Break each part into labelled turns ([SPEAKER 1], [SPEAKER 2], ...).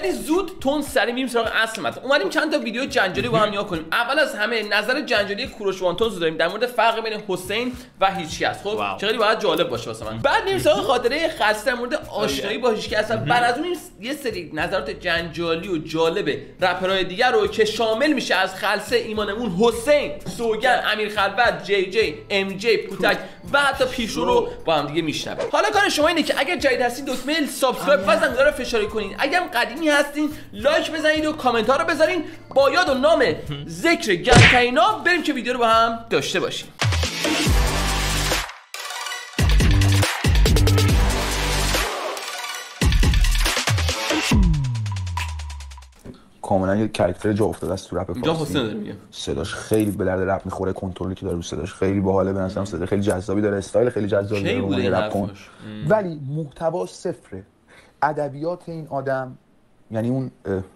[SPEAKER 1] خیلی زود تون سری میریم سراغ اصل مطلب. اومدیم چند تا ویدیو جنجالی با هم نگاه کنیم. اول از همه نظر جنجالی کوروش وانتونز داریم در مورد فرق بین حسین و هیچکس. خب چقدر باید جالب باشه واسه من. بعد میریم سراغ خاطره خاص در مورد آشنایی با هیچکس. بعد از اون یه سری نظرات جنجالی و جالب رپرهای دیگر رو که شامل میشه از خلسه ایمانمون، حسین، سوگن، امیر خلوت، جی جی، ام جی، پوتک و حتی پیشو رو با هم دیگه میشنویم. حالا کار شما اینه که اگر جدید هستین دکمه سابسکرایب بزنید رو فشاری کنین. اگر قدیمی هستین لایک بزنید و کامنت ها رو بذارین با یاد و نام ذکر گنگ‌ترینا. بریم که ویدیو رو با هم داشته باشیم.
[SPEAKER 2] کاملا یه کاراکتر جا افتاده است تو رپ فارسی.
[SPEAKER 1] اینجا حسین داره میگه
[SPEAKER 2] صداش خیلی به درد رپ میخوره، کنترلی که داره رو صداش خیلی باحاله، به نظرم صدا خیلی جذابی داره، استایل خیلی جذابی داره اون رپ کن. ولی محتوا صفره. ادبیات این آدم، یعنی اون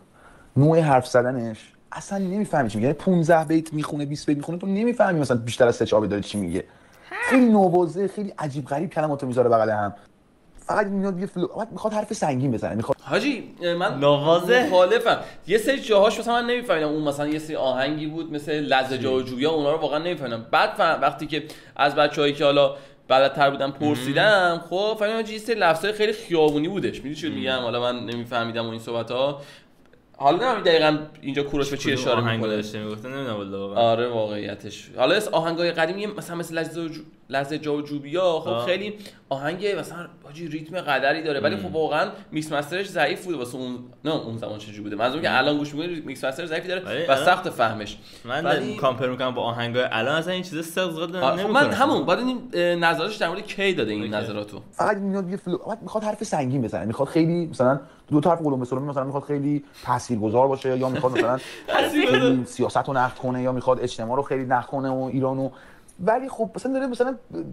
[SPEAKER 2] نوع حرف زدنش اصلا نمیفهمی چی میگه. یعنی 15 بیت میخونه 20 بیت میخونه تو نمیفهمی مثلا بیشتر از 3 داره چی میگه. خیلی نوبازه، خیلی عجیب غریب کلماتو میذاره بغل هم. فقط میاد یه میخواد حرف سنگین بزنه. میخواد
[SPEAKER 1] حاجی من مخالفم. یه سری جاهاش مثلا من نمیفهمیدم. اون مثلا یه سری آهنگی بود مثل لزجا و جویا، اونا رو واقعا نمیفهمیدم. بعد وقتی که از بچه‌هایی که حالا بلدتر بودن پرسیدم، خب فهمیدم یه سری لفظای خیلی خیابونی بودش. میدونی چی میگم؟ حالا من نمیفهمیدم اون این صحبت‌ها. حالا نمیدونم دقیقاً اینجا کوروش به چی اشاره می‌کنه.
[SPEAKER 3] داشته میگفت نمیدونم والا.
[SPEAKER 1] آره واقعیتش. حالا از آهنگای قدیمی مثل لزجا و جوبیا خب خیلی آهنگ مثلا حاجی ریتم قدری داره، ولی خب واقعا میکس مسترش ضعیف بوده واسه اون. نه اون زمان چجوری بوده؟ منظورم که الان گوش می‌کنی میکس مستر ضعیفی داره و سخت فهمش.
[SPEAKER 3] من کامپیر می‌کنم با آهنگای الان اصلا این چیزا استفاده نمی‌کنه.
[SPEAKER 1] من همون بعد این نظراتش در مورد کی داده این نظراتو.
[SPEAKER 2] فقط میاد یه میخواد حرف سنگین بزنه، میخواد خیلی مثلا دو تا حرف قلم به مثلا میخواد خیلی تاثیرگذار باشه، یا میخواد مثلا خیلی سیاست رو نقد کنه، یا میخواد اجتماع رو خیلی نقد کنه و ایرانو. ولی خب مثلا داره مثلا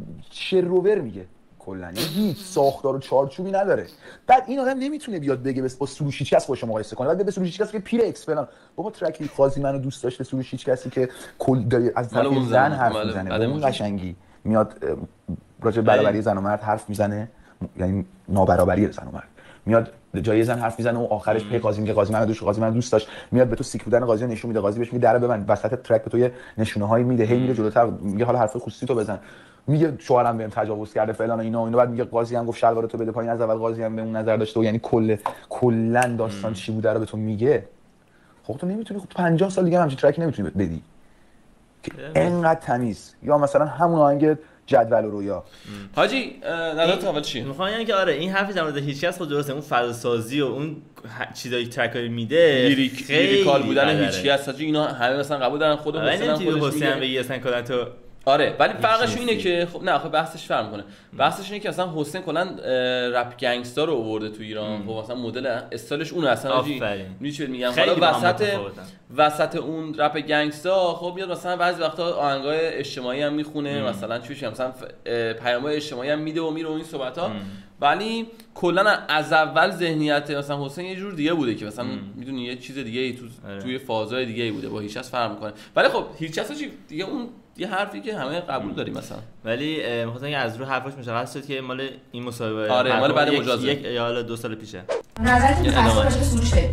[SPEAKER 2] شروور میگه کلا، یعنی هیچ ساختار و چارچوبی نداره. بعد این آدم نمیتونه بیاد بگه با سروش هیچ کس خودش مقایسه کنه. بعد به سروش هیچ کس که پیر اکس فلان. بابا ترک قاضی منو دوست داشته، سروش هیچ کسی که کل داره از طرف زن حرف میزنه، اون قشنگی میاد راجع به برابری زن و مرد حرف میزنه، یعنی نابرابری زن و مرد میاد جای زن حرف میزنه و آخرش پی قاضی میگه قاضی منو دوست داشت، میاد به تو سیک بودن قاضی نشون میده، قاضی بهش میگه درو ببند، وسط ترک به تو یه نشونه‌هایی میده، هی میره جلوتر میگه حالا حرف خصوصی تو بزن، میگه شوهرم بهم تجاوز کرده فلان و اینا بعد میگه قاضی هم گفت شلوار تو بده پایین، از اول قاضی هم به اون نظر داشته و یعنی کلا داستان چی بوده رو به تو میگه. خب تو نمیتونی، خب 50 سال دیگه همچین ترک نمیتونی بدی که انقدر تمیز، یا مثلا همون آهنگ جدول و رویا.
[SPEAKER 1] حاجی نظرت اول چیه؟
[SPEAKER 3] میخوام یعنی که آره این حرفی در مورد هیچکس خود درسته، اون فضاسازی و اون چیزایی ترکای میده
[SPEAKER 1] لیریکال بودن هیچکس حاجی اینا همه مثلا قبول دارن. خود
[SPEAKER 3] حسین بگی اصلا کلا تو
[SPEAKER 1] آره، ولی فرقش اینه که خب نه خب بحثش فرق میکنه. بحثش اینه که اصلا حسین کلا رپ گنگستا رو آورده تو ایران. خب مثلا مدل استایلش اونه اصلا میشه میگم. حالا وسط اون رپ گنگستا خب میاد مثلا بعضی وقتا آهنگای اجتماعی هم میخونه، مثلا چی میشه مثلا پیام‌های اجتماعی هم میده و میره و این صحبت‌ها. ولی کلا از اول ذهنیت مثلا حسین یه جور دیگه بوده که مثلا میدونی یه چیز دیگه ای توی فازهای دیگه ای بوده، با هیچکس فرق میکنه. ولی خب هیچکس دیگه اون یه حرفی که همه قبول داریم مثلا.
[SPEAKER 3] ولی می‌خواستم که از رو حرفش مشخص شد که مال این مصاحبه
[SPEAKER 1] آره مال بعد مجازه
[SPEAKER 3] یک یا حالا 2 سال پیشه.
[SPEAKER 4] نظرتون راجع به سروش چیه؟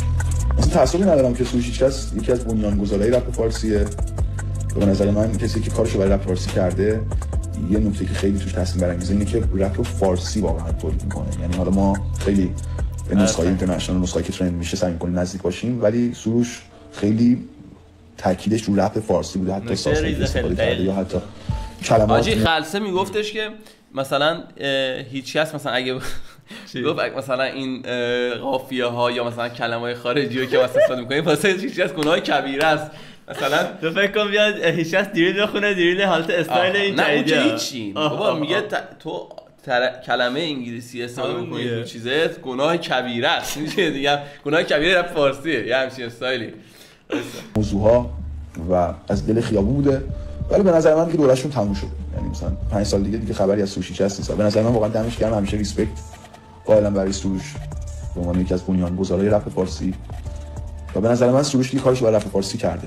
[SPEAKER 2] تعصبی ندارم که سروش هیچکس یکی از بنیانگذارای رپ فارسیه. به نظر من کسی که کارشو برای رپ فارسی کرده، یه نکته که خیلی توش تصمیم برانگیزه اینه که رپ فارسی واقعا تولید میکنه. یعنی حالا ما خیلی به نسخه‌های اینترنشنال، نسخه‌ای که ترند میشه سعی می‌کنیم نزدیک باشیم، ولی سروش خیلی تاکیدش رو رپ فارسی بوده، حتی سازی استفاده کرده یا حتی کلمات.
[SPEAKER 1] حاجی خلسه میگفتش که مثلا هیچکس مثلا اگه گفت مثلا این قافیه ها یا مثلا کلمات خارجی رو که واسه استفاده می‌کنیم واسه هیچکس گناه کبیره است. مثلا
[SPEAKER 3] تو فکر کن بیاد هیچکس دیریل بخونه، دیریل حالت استایل این
[SPEAKER 1] جدیده. نه اون هیچی بابا میگه تو کلمه انگلیسی استفاده می‌کنی تو چیزت گناه کبیره است. میشه دیگه گناه کبیره رپ فارسیه، یه همچین استایلی.
[SPEAKER 2] موضوعها و از دل خیابون بوده، ولی به نظر من که دورشون تموم شد. یعنی مثلا 5 سال دیگه خبری از سروش هیچکس نیست. به نظر من واقعا دمش گرم، همیشه ریسپکت قائلم برای سروش به عنوان یکی از بنیانگذارای رپ فارسی. و به نظر من سروش دیگه کارش برای رپ فارسی کرده.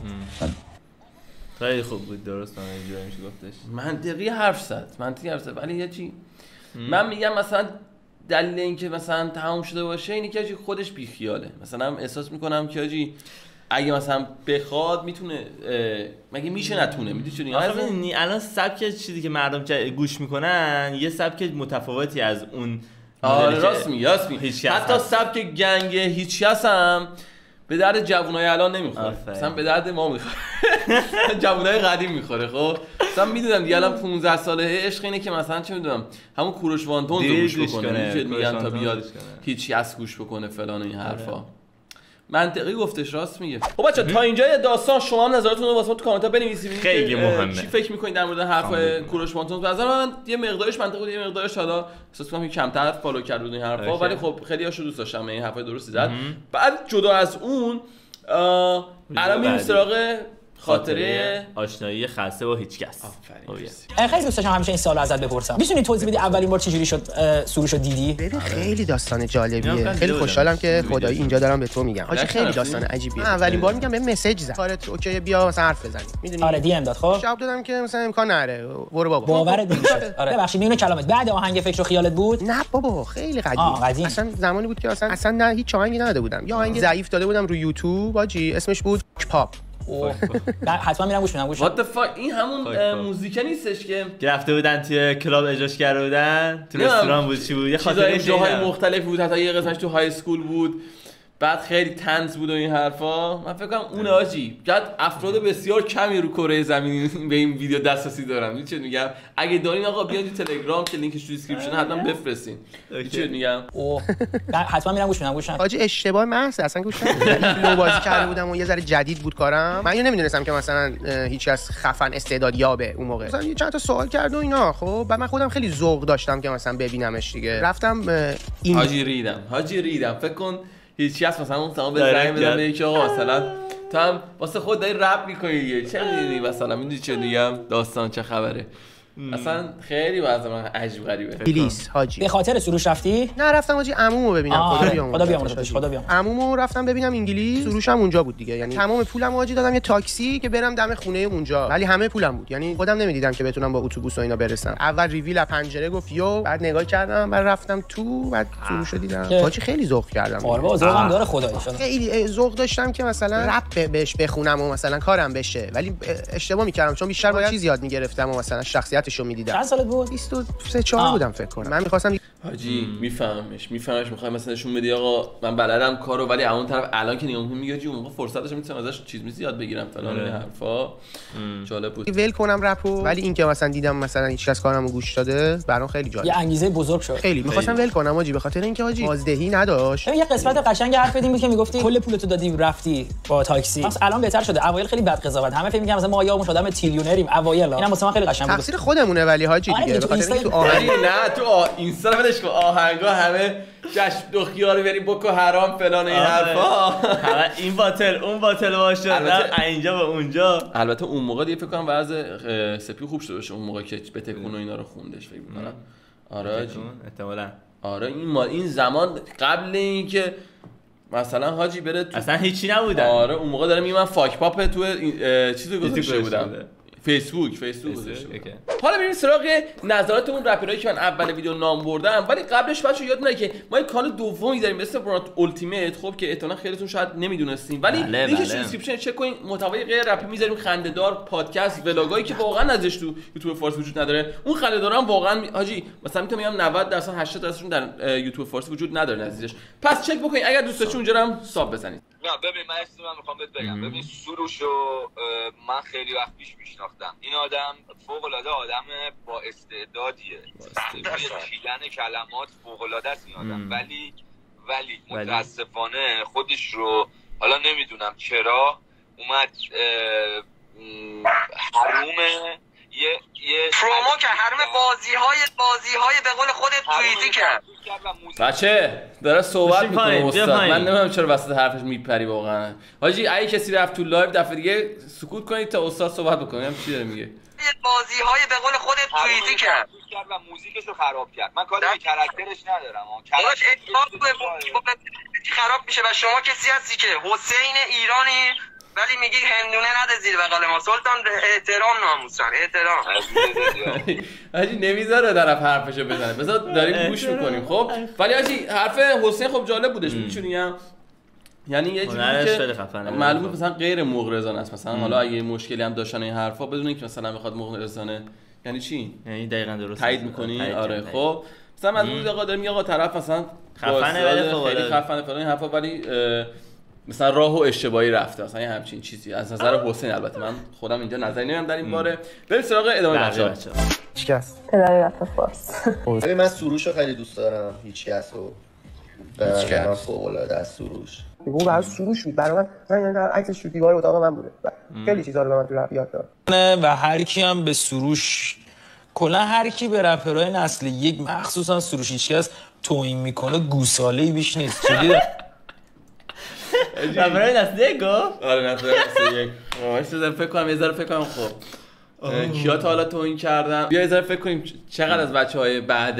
[SPEAKER 3] خیلی خوب بود، درست اینجوری میشه گفتش.
[SPEAKER 1] منطقی حرف زد ولی یه چی من میگم مثلا دلیل اینکه مثلا تمام شده باشه اینه که خودش بیخیاله. مثلا احساس میکنم که آجی اگه مثلا بخواد میتونه، مگه میشه نتونه؟ میدونی
[SPEAKER 3] الان سبک چیزی که مردم گوش میکنن یه سبک متفاوتی از اون.
[SPEAKER 1] راست میگی. حتی سبک گنگ هیچکس هم به درد جوانای الان نمیخوره، مثلا به درد ما میخوره. جوانای قدیم میخوره. خب مثلا میدونم دیگه الان 15 ساله عشق اینه که مثلا چه میدونم همون کوروش وانتون رو گوش بکنه، میگن تا بیاد هیچکس گوش بکنه فلان این حرفا. منطقی گفتش، راست میگه. خب بچا تا اینجا داستان شما هم نظراتتون رو واسه ما تو کامنت بنویسید.
[SPEAKER 3] خیلی مهمه
[SPEAKER 1] چی فکر میکنید در مورد حرفای کوروش وانتون؟ به نظر من یه مقدارش منطقی بود، یه مقدارش حالا احساس می‌کنم کمتر فالو کرد این حرفا، ولی خب خیلی هاشو دوست داشتم، این حرفای درستی زد. بعد جدا از اون الان میریم سراغ خاطره
[SPEAKER 3] آشنایی خاصه با هیچکس.
[SPEAKER 5] خیلی دوست داشتم همیشه این سوالو ازت بپرسم. میتونی توضیح بدی اولین بار چجوری شد سروشو دیدی؟
[SPEAKER 6] ببین خیلی داستان جالبیه. خیلی خوشحالم که خدایی اینجا دارم به تو میگم. حاجی خیلی داستان عجیبیه. اولین بار میگم به مسیج زد. کارت اوکی بیا مثلا حرف بزنیم. میدونی؟
[SPEAKER 5] آره دی ام داد. خب
[SPEAKER 6] جواب دادم که مثلا امکان نره. برو بابا.
[SPEAKER 5] باورت نمیشه. آره ببخشید اینو کلامت بعد آهنگ فکر و خیالت بود؟
[SPEAKER 6] نه بابا خیلی قدیم. اصلا زمانی بود که اصلا نه هیچ آهنگی نداده بودم. یا آهنگ ضعیف داده بودم رو یوتیوب حاجی، اسمش بود پاپ.
[SPEAKER 5] حتما میرم گوش میدم.
[SPEAKER 1] What the fuck این همون موزیک نیستش که
[SPEAKER 3] رفته بودن توی کلاب اجراش کرده بودن، تو رستوران بود چی بود، یه خاطره
[SPEAKER 1] جاهای مختلف بود، حتی یه قسمتش تو های اسکول بود، بعد خیلی طنز بود و این حرفا. من فکر کنم اون آجی جد افراد بسیار کمی رو کره زمین به این ویدیو دسترسی دارن. چی میگم؟ اگه دارین آقا بیاین تو تلگرام که لینکش تو دیسکریپشن حتما بفرستین. چی میگم؟
[SPEAKER 5] حتما میرم گوش میدم.
[SPEAKER 6] حاجی اشتباه محض اصلا گوش ندادم. لو بازی کرده بودم و یه ذره جدید بود کارم. من اینو نمیدونستم که مثلا هیچ کس خفن استعداد یابه اون موقع. مثلا چند تا سوال کرد و اینا. خب بعد من خودم خیلی ذوق داشتم که مثلا ببینمش دیگه. رفتم این
[SPEAKER 1] حاجی ریدم. فکر کن هیچ کس مثلا اون تمام به زنگ بدم به آقا مثلا تو هم واسه خود داری رپ می‌کنی چه می‌دونی مثلا می‌دونی چه دیگه داستان چه خبره. اصلا خیلی واسه من عجیب غریبه.
[SPEAKER 6] پلیس حاجی
[SPEAKER 5] به خاطر سروش رفتی؟
[SPEAKER 6] نه رفتم حاجی عمومو ببینم.
[SPEAKER 5] خدا بیامرزش.
[SPEAKER 6] عمومو رفتم ببینم انگلیس. سروش هم اونجا بود دیگه. یعنی تمام پولم حاجی دادم یه تاکسی که برم دم خونه اونجا، ولی همه پولم بود. یعنی خودم نمیدیدم که بتونم با اتوبوس و اینا برسم. اول ریویل از پنجره گفت یو، بعد نگاه کردم بعد رفتم تو، بعد سروشو دیدم. حاجی خیلی ذوق کردم.
[SPEAKER 5] آره ذوقم داره خدایی.
[SPEAKER 6] خیلی ذوق داشتم که مثلا رپ بهش بخونم و مثلا کارم بشه، ولی اشتباه می‌کردم چون بیشتر باید چیز یاد می‌گرفتم و مثلا شخصیتشو می‌دیدم.
[SPEAKER 5] چند سالت بود؟
[SPEAKER 6] 23 بودم فکر کنم. من می‌خواستم
[SPEAKER 1] حاجی میفهمش میخوام مثلا نشون بدی آقا من بلدم کارو، ولی اون طرف الان که نگاه می‌کنم میگه جون موقع فرصتش میتونم ازش چیز یاد بگیرم فلان این حرفا. جالب بود.
[SPEAKER 6] ول کنم رپو، ولی این که مثلا دیدم مثلا هیچ کس کارمو گوش داده برام خیلی جالب.
[SPEAKER 5] یه انگیزه بزرگ شد.
[SPEAKER 6] خیلی می‌خواستم ول کنم حاجی، به خاطر اینکه حاجی بازدهی نداشت.
[SPEAKER 5] یه قسمت قشنگ حرف بدیم بود که میگفتی کل پولتو دادی رفتی با تاکسی. الان بهتر شده. اوایل خیلی بد قضاوت. همه فکر می‌کردن مثلا ما یا شدم تریلیونریم اوایل. اینم واسه من خیلی قشنگ بود.
[SPEAKER 6] تقصیر خودمونه ولی حاجی دیگه به خاطر اینکه تو
[SPEAKER 1] آهنگ نه تو اینستا ولش کن، آهنگا همه جشن دو خیار بریم بکو حرام فلان این حرفا،
[SPEAKER 3] همه این باطل اون باطل باشه اینجا و اونجا.
[SPEAKER 1] البته اون موقع دیگه فکر کنم وضع سپی خوب شده باشه اون موقع که به تکون و اینا رو خوندش فکر می‌کنم. آره
[SPEAKER 3] احتمالاً.
[SPEAKER 1] آره این زمان قبل اینکه مثلا حاجی بره تو
[SPEAKER 3] اصلا هیچی نبودن.
[SPEAKER 1] آره اون موقع دارم میگم من فاک پاپ تو چیزو گذاشته بودم فیسبوک گذاشته. حالا بریم سراغ نظرات اون رپرایی که من اول ویدیو نام بردم، ولی قبلش بچا یاد نره که ما یک کانال دومی داریم مثل برات التیمیت، خب که احتمالاً خیلیتون شاید نمیدونستین، ولی لینکش تو دیسکریپشن چک کنین. محتوای غیر رپی میذاریم، خنده‌دار، پادکست، ولاگایی که واقعا ازش تو یوتیوب فارسی وجود نداره. اون خنده‌دارا هم واقعا حاجی مثلا میتونم بگم 90% 80%شون در یوتیوب فارسی وجود نداره عزیزش. پس چک بکنین اگر دوست داشتین اونجا هم ساب بزنید.
[SPEAKER 7] نه ببین من میخوام بهت بگم، ببین سروشو من خیلی وقت پیش میشناختم. این آدم فوق العاده آدم با استعدادیه، چیدن کلمات فوق العاده است این آدم، ولی متاسفانه خودش رو حالا نمیدونم چرا اومد حروم یه پرومو که حروم بازی‌های به قول خودت توییتی کرد.
[SPEAKER 1] بچه داره صحبت میکنه استاد، من نمیدونم چرا وسط حرفش میپری واقعا. حاجی اگه کسی رفت تو لایو دفعه دیگه سکوت کنید تا استاد صحبت بکنه. چی داره میگه؟
[SPEAKER 7] بازی‌های به قول خودت توییتی کرد و موزیکشو خراب کرد. من کاری به کاراکترش ندارم، خراب میشه و شما کسی هستی که حسین ایرانی ولی میگی هندونه نده زیر بغل ما. سلطان احترام ناموسن احترام.
[SPEAKER 1] حاجی نمیذاره طرف حرفشو بزنه. بذار داریم گوش میکنیم. خب ولی حاجی حرف حسین خب جالب بودش. میتونیم یعنی یه جوری که معلومه مثلا غیر مغرضانه است. مثلا حالا اگه مشکلی هم داشتن این حرفا بدون اینکه مثلا بخواد مغرضانه یعنی چی؟
[SPEAKER 3] یعنی دقیقاً درست
[SPEAKER 1] تایید می‌کنی. آره خب مثلا من اون آقا دارم آقا طرف مثلا خفنه خیلی خفنه فلان این حرفا ولی مثلا راهو اشتباهی رفته مثلا این همچین چیزی از نظر حسین. البته من خودم اینجا نظری نمیدم در این باره. بریم سراغ ادامه بچه‌ها.
[SPEAKER 6] هیچکس
[SPEAKER 8] پدری رفت فارس.
[SPEAKER 9] من سروش رو خیلی دوست دارم. هیچکس رو من فوق‌العاده از سروش.
[SPEAKER 6] اون برای سروش بود برای من عکس شو دیوار اتاق من بوده. خیلی چیزا رو به من تو رپ یاد داد.
[SPEAKER 5] و هر کی هم به سروش کلا هر کی به رپرهای نسل یک مخصوصا سروش هیچکس توهین میکنه گوساله‌ای بیش نیست. چیزی
[SPEAKER 3] رپرهای نسل یک گفت؟
[SPEAKER 1] آره رپرهای نسل یک. واسه فکر کنم یه ذره فکر کنم خب کیا تا حالا توهین کردن. بیا یه ذره فکر کنیم چقدر از بچه‌های بعد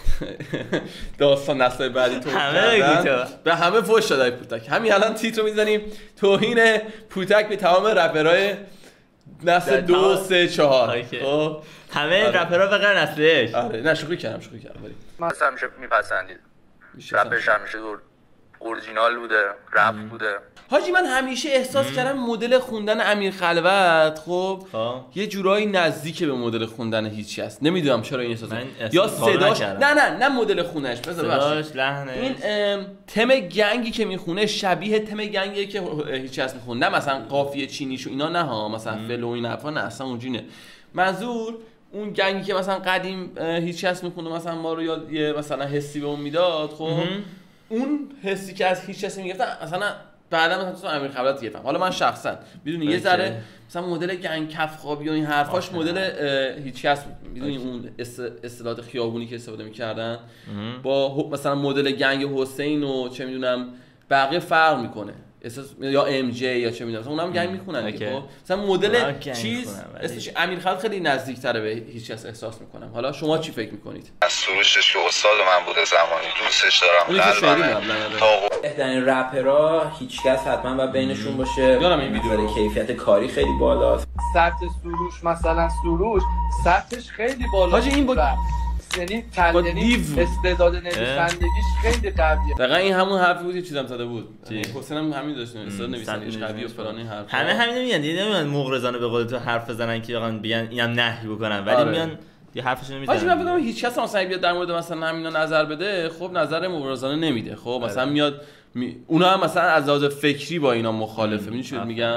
[SPEAKER 1] داستان نسل بعدی توهین کردن. به همه فوش دادای پوتک. همین الان تیتر میزنیم توهین پوتک به تمام رپرهای نسل 2 3 4. خب
[SPEAKER 3] همه رپرها به غیر نسل یک.
[SPEAKER 1] آره نه شوخی کردم ولی
[SPEAKER 9] من همیشه میپسندید. رپش همیشه اورجینال بوده، رپ بوده.
[SPEAKER 1] حاجی من همیشه احساس کردم مدل خوندن امیر خلوت خب یه جورایی نزدیک به مدل خوندن هیچی است. نمیدونم چرا این احساس یا صداش نه مدل خونش
[SPEAKER 3] صداش لحنش
[SPEAKER 1] این تم گنگی که میخونه شبیه تم گنگی که هیچی است میخونه. نه مثلا قافیه چینیشو اینا نه ها مثلا فلو این حرفا نه اصلا اونجوریه. منظور اون گنگی که مثلا قدیم هیچی است میخونه مثلا ما رو یه مثلا حسی به اون میداد. خب اون حسی که از هیچ کسی میگفتن مثلا بعدا مثلا تو امیر خلوت گرفتم. حالا من شخصا میدونی یه ذره مثلا مدل گنگ کف خوابی و این حرفاش مدل هیچ کس میدونی اون اصطلاحات خیابونی که استفاده میکردن با مثلا مدل گنگ حسین و چه میدونم بقیه فرق میکنه. یا ام جی یا چه میدونم اونم گنگ میخونن دیگه. خب مثلا مدل چیز اسمش امیر خلوت خیلی نزدیک‌تره به هیچ کس احساس میکنم. حالا شما چی فکر میکنید؟
[SPEAKER 9] از سروشش که استاد من بوده زمانی دوستش دارم.
[SPEAKER 10] بهترین رپرها هیچ کس حتما و بینشون باشه.
[SPEAKER 1] یادم این ویدیو
[SPEAKER 10] کیفیت کاری خیلی بالاست.
[SPEAKER 11] سطح سروش مثلا سروش سطحش خیلی بالاست.
[SPEAKER 1] حاجی این با
[SPEAKER 11] یعنی استعداد نویسندگیش خیلی قویه.
[SPEAKER 1] دقیقاً این همون حرفی بود که چیزام زده بود. حسین هم همین داشت استعداد نویسندگیش قویه و فلان این حرف.
[SPEAKER 3] همین میگن دیگه نمیان مغرضانه به قول تو حرف بزنن که آقا بگن اینم نهی بکنن ولی میان یه حرفشون میزنن.
[SPEAKER 1] حاجی من فکر کنم هیچ کس مثلا بیاد در مورد مثلا همینا نظر بده خب نظر مغرضانه نمیده. خب مثلا میاد اونا هم مثلا از لحاظ فکری با اینا مخالفه. میدونی چی میگم؟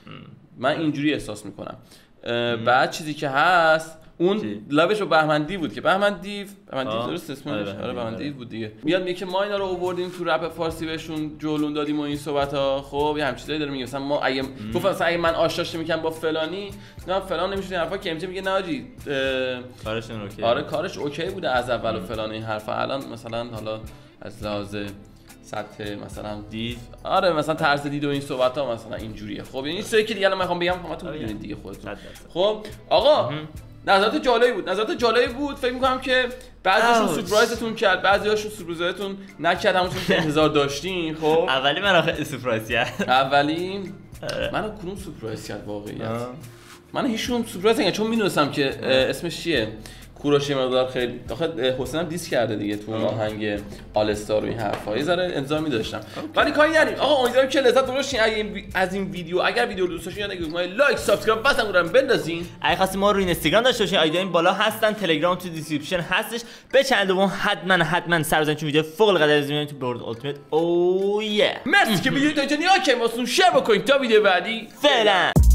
[SPEAKER 1] من اینجوری احساس میکنم. بعد چیزی که هست اون لابش رو بهمن دیو بود که بهمن دیو درست اسمش آره بهمن دیو بود دیگه. میاد میگه که ما اینا رو آوردیم تو رپ فارسی بهشون جولون دادیم و این صحبت‌ها. خب یه همین چیزایی داره میگه مثلا ما اگه گفت مثلا اگه من آشناش میکنم با فلانی نه فلان نمیشه حرفا که میگه نه آجی
[SPEAKER 3] کارشون اوکی.
[SPEAKER 1] آره کارش اوکی بوده از اول و فلان این حرفا. الان مثلا حالا از لحاظ سطح مثلا دید آره مثلا طرز دید و این صحبت‌ها مثلا اینجوریه. خب این چیزایی که دیگه الان میخوام بگم همتون میدونید دیگه خودتون. خب آقا نظرات جالبی بود. فکر می‌کنم که بعضیشون سورپرایزتون کرد بعضیاشون سورپرایزتون نکرد همونطور که انتظار داشتین. خب
[SPEAKER 3] اولی من آخه سورپرایز کرد.
[SPEAKER 1] اولی منو کنون سورپرایز کرد واقعیت. من هیچون سورپرایز نکردم چون میدونستم که اسمش چیه کوروش مقدار خیلی آخه حسین هم دیس کرده دیگه تو آهنگ آل استار و این حرفا. یه ذره انتظار می‌داشتم ولی کاری نداریم. آقا امیدوارم که لذت بردین از این ویدیو. اگر ویدیو رو دوست داشتین یادتون ما لایک سابسکرایب بزنید رو بندازین.
[SPEAKER 3] اگه خواستین ما رو اینستاگرام داشته باشین آیدی این بالا هستن. تلگرام تو دیسکریپشن هستش. به چنل دوم حتما سر بزنید چون ویدیو فوق العاده از تو برد التیمیت. او یه مرسی که ویدیو تا اینجا نگاه کردید. واسون شیر بکنید تا ویدیو بعدی. فعلا